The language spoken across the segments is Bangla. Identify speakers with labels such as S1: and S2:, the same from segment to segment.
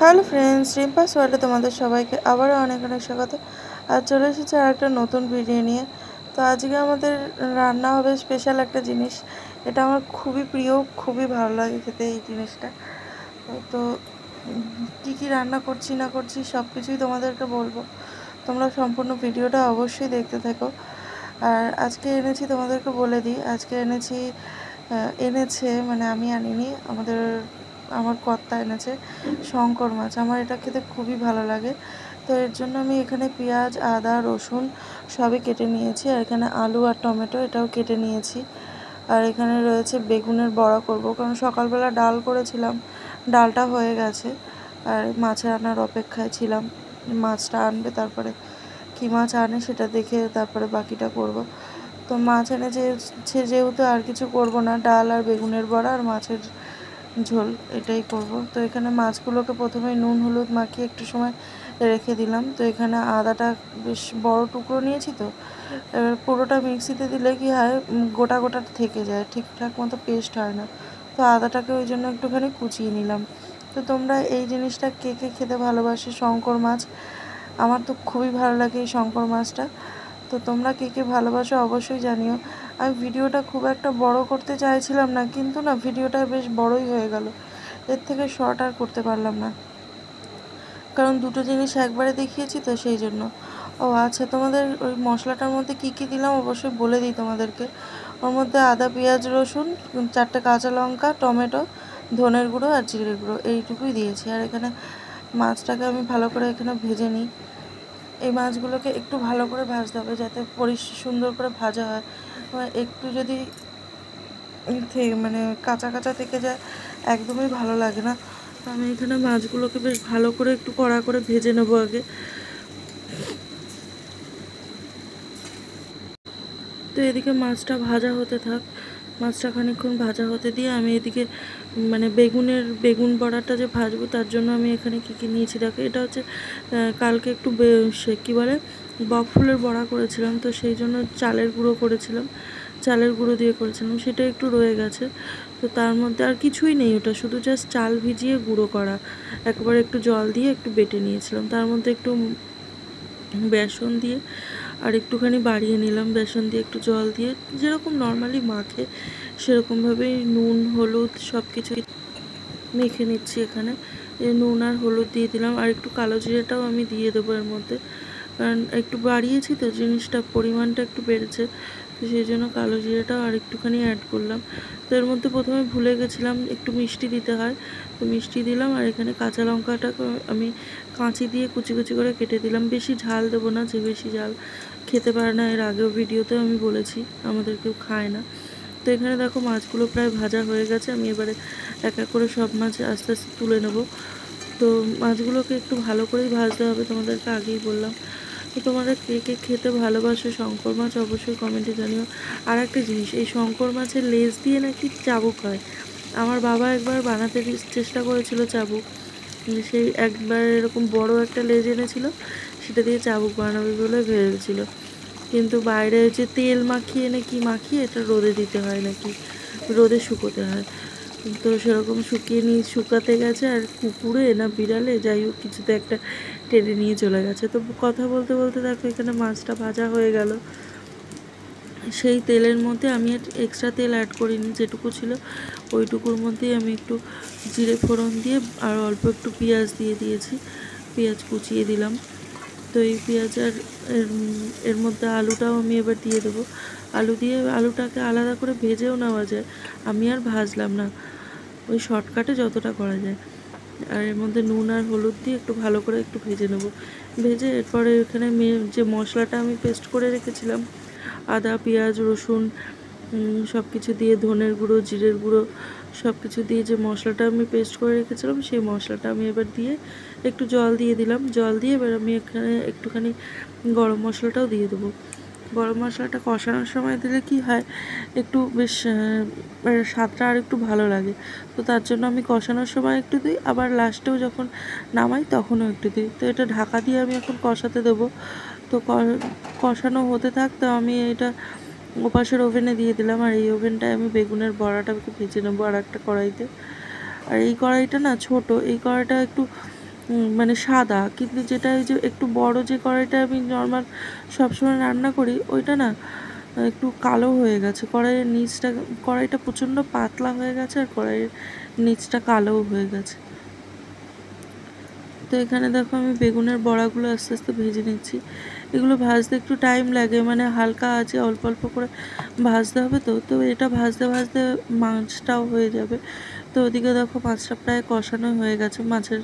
S1: হ্যালো ফ্রেন্ডস, রিম্পাস ওয়ার্ল্ডে তোমাদের সবাইকে আবারও অনেক অনেক স্বাগত। আজ চলে এসেছি আর একটা নতুন ভিডিও নিয়ে। তো আজকে আমাদের রান্না হবে স্পেশাল একটা জিনিস। এটা আমার খুবই প্রিয়, খুবই ভালো লাগে খেতে এই জিনিসটা। তো কী কী রান্না করছি না করছি সব কিছুই তোমাদেরকে বলবো। তোমরা সম্পূর্ণ ভিডিওটা অবশ্যই দেখতে থাকো। আর আজকে এনেছি, তোমাদেরকে বলে দিই, আজকে এনেছে মানে আমি আনিনি, আমার কর্তা এনেছে শঙ্কর মাছ। আমার এটা খেতে খুবই ভালো লাগে। তো এর জন্য আমি এখানে পেঁয়াজ, আদা, রসুন সবই কেটে নিয়েছি। আর এখানে আলু আর টমেটো এটাও কেটে নিয়েছি। আর এখানে রয়েছে বেগুনের বড়া করব, কারণ সকালবেলা ডাল করেছিলাম, ডালটা হয়ে গেছে। আর মাছের আনার অপেক্ষায় ছিলাম, মাছটা আনবে, তারপরে কী মাছ আনে সেটা দেখে তারপরে বাকিটা করব। তো মাছ এনেছে যেহেতু আর কিছু করব না, ডাল আর বেগুনের বড়া আর মাছের ঝোল এটাই করব। তো এখানে মাছগুলোকে প্রথমে নুন হলুদ মাখিয়ে একটু সময় রেখে দিলাম। তো এখানে আদাটা বেশ বড় টুকরো নিয়েছি, তো এবার পুরোটা মিক্সিতে দিলে কি হয়, গোটা গোটা থেকে যায়, ঠিকঠাক মতো পেস্ট হয় না। তো আদাটাকে ওই জন্য একটুখানি কুচিয়ে নিলাম। তো তোমরা এই জিনিসটা কে কে খেতে ভালোবাসে, শঙ্কর মাছ, আমার তো খুবই ভালো লাগে এই শঙ্কর মাছটা। তো তোমরা কে কে ভালোবাসো অবশ্যই জানিও। আমি ভিডিওটা খুব একটা বড় করতে চাইছিলাম না, কিন্তু না, ভিডিওটা বেশ বড়ই হয়ে গেল। এর থেকে শর্ট আর করতে পারলাম না, কারণ দুটো জিনিস একবারে দেখিয়েছি, তো সেই জন্য। ও আচ্ছা, তোমাদের ওই মশলাটার মধ্যে কী কী দিলাম অবশ্যই বলে দিই তোমাদেরকে। ওর মধ্যে আদা, পেঁয়াজ, রসুন, 4টে কাঁচা লঙ্কা, টমেটো, ধনের গুঁড়ো আর জিরের গুঁড়ো, এইটুকুই দিয়েছি। আর এখানে মাছটাকে আমি ভালো করে এখানে ভেজে নিই। এই মাছগুলোকে একটু ভালো করে ভাজতে হবে, যাতে সুন্দর করে ভাজা হয়। একটু যদি মানে কাঁচা কাঁচা থেকে যায়, একদমই ভালো লাগে না। তো আমি এখানে মাছগুলোকে বেশ ভালো করে একটু কড়া করে ভেজে নেবো আগে। তো এদিকে মাছটা ভাজা হতে থাক। মাছটা খানিকক্ষণ ভাজা হতে দিয়ে আমি এদিকে মানে বেগুন বড়াটা যে ভাজবো, তার জন্য আমি এখানে কী কী নিয়েছি দেখো। এটা হচ্ছে কালকে একটু কী বলে, বক ফুলের বড়া করেছিলাম, তো সেই জন্য চালের গুঁড়ো করেছিলাম, চালের গুঁড়ো দিয়ে করেছিলাম, সেটা একটু রয়ে গেছে। তো তার মধ্যে আর কিছুই নেই, ওটা শুধু জাস্ট চাল ভিজিয়ে গুঁড়ো করা, একবারে একটু জল দিয়ে একটু বেটে নিয়েছিলাম। তার মধ্যে একটু বেসন দিয়ে আর একটুখানি বাড়িয়ে নিলাম, বেসন দিয়ে একটু জল দিয়ে, যেরকম নর্মালি মাখে সেরকমভাবেই নুন হলুদ সব কিছু মেখে নিচ্ছি। এখানে নুন আর হলুদ দিয়ে দিলাম, আর একটু কালো জিরেটাও আমি দিয়ে দেবো এর মধ্যে, কারণ একটু বাড়িয়েছি তো জিনিসটা, পরিমাণটা একটু বেড়েছে, তো সেই জন্য কালো জিরেটাও আর একটুখানি অ্যাড করলাম। তো এর মধ্যে প্রথমে ভুলে গেছিলাম একটু মিষ্টি দিতে হয়, তো মিষ্টি দিলাম। আর এখানে কাঁচা লঙ্কাটা আমি কাঁচি দিয়ে কুচি কুচি করে কেটে দিলাম। বেশি ঝাল দেবো না, যে বেশি ঝাল খেতে পারে না, এর আগেও ভিডিওতেও আমি বলেছি আমাদের কেউ খায় না। তো এখানে দেখো মাছগুলো প্রায় ভাজা হয়ে গেছে, আমি এবারে এক এক করে সব মাছ আস্তে আস্তে তুলে নেব। তো মাছগুলোকে একটু ভালো করেই ভাজতে হবে, তোমাদেরকে আগেই বললাম। তো তোমরা কে কে খেতে ভালোবাসো শঙ্কর মাছ অবশ্যই কমেন্টে জানিও। আর একটা জিনিস, এই শঙ্কর মাছের লেজ দিয়ে নাকি চাবুক হয়। আমার বাবা একবার বানাতে চেষ্টা করেছিল চাবুক, সেই একবার এরকম বড় একটা লেজ এনেছিল, সেটা দিয়ে চাবুক বানাবে বলে ভেবেছিল, কিন্তু বাইরে যে তেল মাখিয়ে নাকি মাখিয়ে এটা রোদে দিতে হয়, নাকি রোদে শুকোতে হয়। তো সেরকম শুকাতে গেছে, আর কুকুরে না বিড়ালে, যাই হোক কিছুতে একটা টেনে নিয়ে চলে গেছে। তো কথা বলতে বলতে দেখো এখানে মাছটা ভাজা হয়ে গেল। সেই তেলের মধ্যে আমি এক্সট্রা তেল অ্যাড করিনি, যেটুকু ছিল ওইটুকুর মধ্যেই আমি একটু জিরে ফোড়ন দিয়ে আর অল্প একটু পেঁয়াজ দিয়ে দিয়েছি, পেঁয়াজ কুচিয়ে দিলাম। তো এই পেঁয়াজ আর এর মধ্যে আলুটাও আমি এবার দিয়ে দেবো। আলু দিয়ে আলুটাকে আলাদা করে ভেজেও নেওয়া যায়, আমি আর ভাজলাম না, ওই শর্টকাটে যতটা করা যায়। আর এর মধ্যে নুন আর হলুদ দিয়ে একটু ভালো করে একটু ভেজে নেব। ভেজে এরপরে এখানে যে মশলাটা আমি পেস্ট করে রেখেছিলাম, আদা পেঁয়াজ রসুন সব কিছু দিয়ে, ধনের গুঁড়ো জিরের গুঁড়ো সব কিছু দিয়ে যে মশলাটা আমি পেস্ট করে রেখেছিলাম, সেই মশলাটা আমি এবার দিয়ে একটু জল দিয়ে দিলাম। জল দিয়ে এবার আমি এখানে একটুখানি গরম মশলাটাও দিয়ে দেবো। গরম মশলাটা কষানোর সময় দিলে কি হয়, একটু বেশ স্বাদটা আর একটু ভালো লাগে। তো তার জন্য আমি কষানোর সময় একটু দিই, আবার লাস্টেও যখন নামাই তখনও একটু দিই। তো এটা ঢাকা দিয়ে আমি এখন কষাতে দেবো। তো কষানো হতে থাকতে আমি এটা ওপাশের ওভেনে দিয়ে দিলাম, আর এই ওভেনটায় আমি বেগুনের বড়াটাকে ভেজে নেবো আর একটা কড়াইতে। আর এই কড়াইটা না ছোট, এই কড়াইটা একটু মানে সাদা, কিন্তু যেটা ওই যে একটু বড় যে কড়াইটা আমি নর্মাল সবসময় রান্না করি ওইটা না একটু কালো হয়ে গেছে। কড়াইটা প্রচণ্ড পাতলা হয়ে গেছে আর কড়াইয়ের নিচটা কালোও হয়ে গেছে। তো এখানে দেখো আমি বেগুনের বড়াগুলো আস্তে আস্তে ভেজে নিচ্ছি। এগুলো ভাজতে একটু টাইম লাগে, মানে হালকা আছে, অল্প অল্প করে ভাজতে হবে। তো এটা ভাজতে ভাজতে মাছটাও হয়ে যাবে। তো ওদিকে দেখো মাছটা প্রায় কষানো হয়ে গেছে। মাছের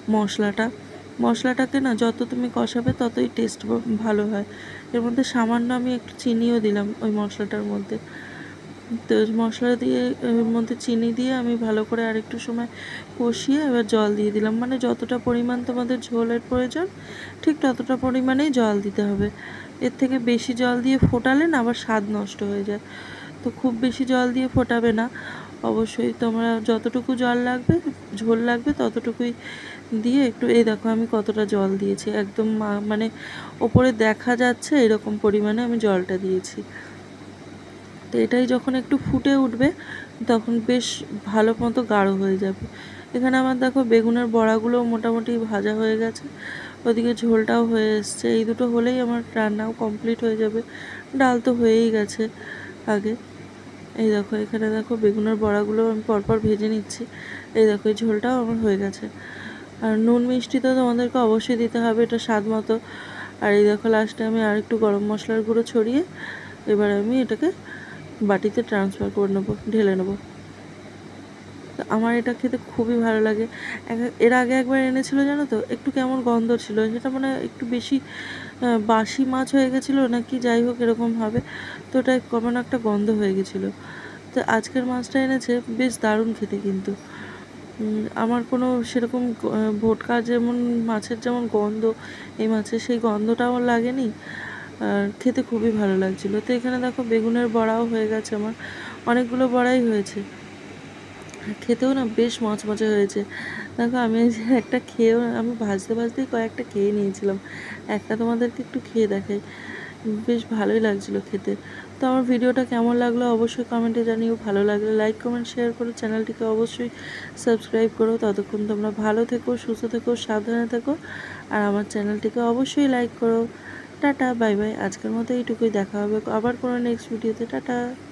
S1: মশলাটাকে না যত তুমি কষাবে ততই টেস্ট ভালো হয়। এর মধ্যে সামান্য আমি একটু চিনিও দিলাম ওই মশলাটার মধ্যে। তো মশলা দিয়ে এর মধ্যে চিনি দিয়ে আমি ভালো করে আরেকটু সময় কষিয়ে এবার জল দিয়ে দিলাম। মানে যতটা পরিমাণ তোমাদের ঝোলের প্রয়োজন ঠিক ততটা পরিমাণেই জল দিতে হবে। এর থেকে বেশি জল দিয়ে ফোটালে না আবার স্বাদ নষ্ট হয়ে যায়। তো খুব বেশি জল দিয়ে ফোটাবে না, অবশ্যই তোমরা যতটুকু ঝোল লাগবে ততটুকুই দিয়ে একটু, এই দেখো আমি কতটা জল দিয়েছি, একদম মানে ওপরে দেখা যাচ্ছে এরকম পরিমাণে আমি জলটা দিয়েছি। তো এটাই যখন একটু ফুটে উঠবে তখন বেশ ভালো মতো গাঢ় হয়ে যাবে। এখানে আমার দেখো বেগুনের বড়াগুলো মোটামুটি ভাজা হয়ে গেছে, ওদিকে ঝোলটাও হয়ে এসছে। এই দুটো হলেই আমার রান্নাও কমপ্লিট হয়ে যাবে। ডাল তো হয়েই গেছে আগে। এই দেখো এখানে দেখো বেগুনের বড়াগুলো আমি পরপর ভেজে নিচ্ছি। এই দেখো এই ঝোলটাও আমার হয়ে গেছে। আর নুন মিষ্টি তো তোমাদেরকে অবশ্যই দিতে হবে, এটা স্বাদ মতো। আর এই দেখো লাস্টে আমি আরেকটু গরম মশলার গুঁড়ো ছড়িয়ে এবার আমি এটাকে বাটিতে ট্রান্সফার করে নেবো, ঢেলে নেবো। তো আমার এটা খেতে খুবই ভালো লাগে। এর আগে একবার এনেছিল জানো তো, একটু কেমন গন্ধ ছিল, সেটা মানে একটু বেশি বাসি মাছ হয়ে গেছিলো নাকি যাই হোক এরকম হবে। তো ওটা কেমন একটা গন্ধ হয়ে গেছিলো। তো আজকের মাছটা এনেছে বেশ দারুণ খেতে কিন্তু। আমার কোনো সেরকম ভোটকা যেমন মাছের যেমন গন্ধ এই মাছের সেই গন্ধটা আমার লাগেনি, আর খেতে খুবই ভালো লাগছিলো। তো এখানে দেখো বেগুনের বড়াও হয়ে গেছে, আমার অনেকগুলো বড়াই হয়েছে, খেতেও না বেশ মচমচে হয়েছে। দেখো আমি যে একটা খেয়েও, আমি ভাজতে ভাজতেই কয়েকটা খেয়ে নিয়েছিলাম। একটা তোমাদেরকে একটু খেয়ে দেখাই, বেশ ভালোই লাগছিলো খেতে। তো আমার ভিডিওটা কেমন লাগলো অবশ্যই কমেন্টে জানিও। ভালো লাগলে লাইক কমেন্ট শেয়ার করো, চ্যানেলটিকে অবশ্যই সাবস্ক্রাইব করো। ততক্ষণ তোমরা ভালো থেকো, সুস্থ থেকো, সাবধানে থেকো। আর আমার চ্যানেলটিকে অবশ্যই লাইক করো। Tata, bye bye. আজকের মতো এইটুকুই, দেখা হবে আবার কোনো নেক্সট ভিডিওতে। টাটা।